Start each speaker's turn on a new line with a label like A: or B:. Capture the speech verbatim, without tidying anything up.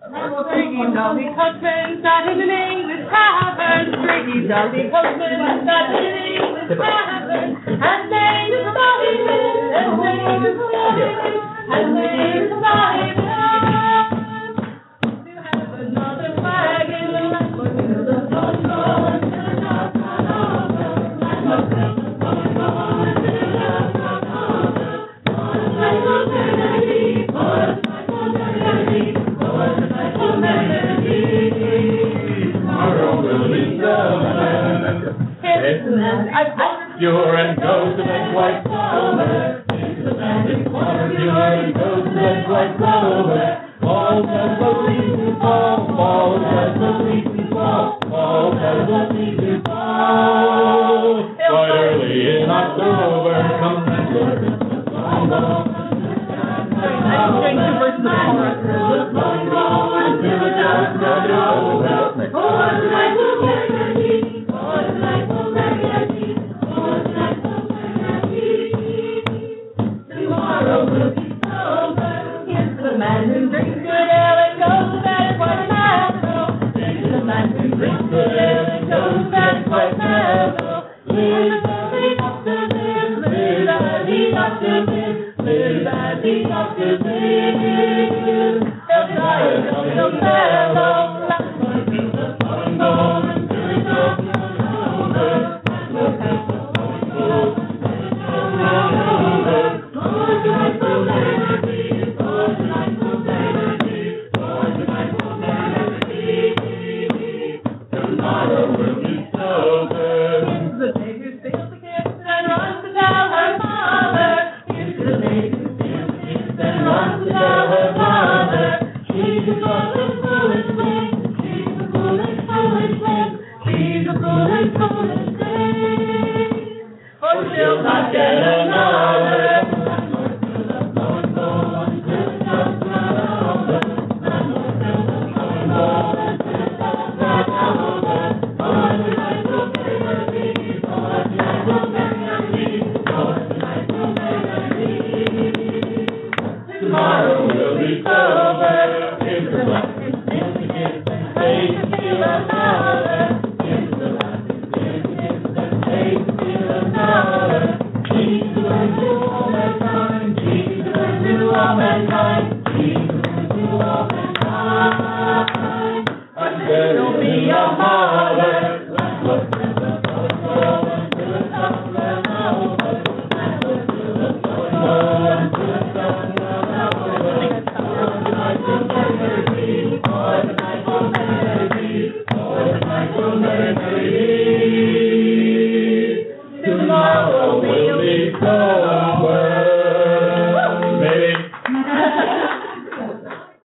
A: Drinking jolly coachman sat in an English tavern. Drinking jolly coachman sat in an English tavern. And made a jolly man, and made a jolly man, and made a jolly man. To have another flag in the land, but till the sun goes, till the sun goes, but till the sun goes, till the sun goes. For the life of Kennedy, for the life of Kennedy, for the life of Kennedy.
B: Tomorrow will be the land.
A: It's the land I've
B: Pure and goes to bed quite sober. It's the land is water pure and goes to bed quite sober. Falls as the leaves fall, falls as the leaves fall, falls as the leaves fall. Quite early in October comes the Christmas song.
A: I'm doing two verses of the chorus.
B: Until the dust is over.
A: For the life of Kennedy, for the life of Kennedy, for the life of Kennedy. Tomorrow will be sober. Here's to the man who drinks good ale and goes to bed quite mellow. Here's to the man who drinks good ale and goes to bed quite mellow. Live as he ought to live, live as he ought to live, live as he ought to live. He'll try and he'll mellow. She'll not get another. Tomorrow will be sober. It's the last significant and faith still another. It's the last significant and faith still another. Jesus to all mankind. Jesus to all mankind. Jesus to all mankind. And there'll be a heart.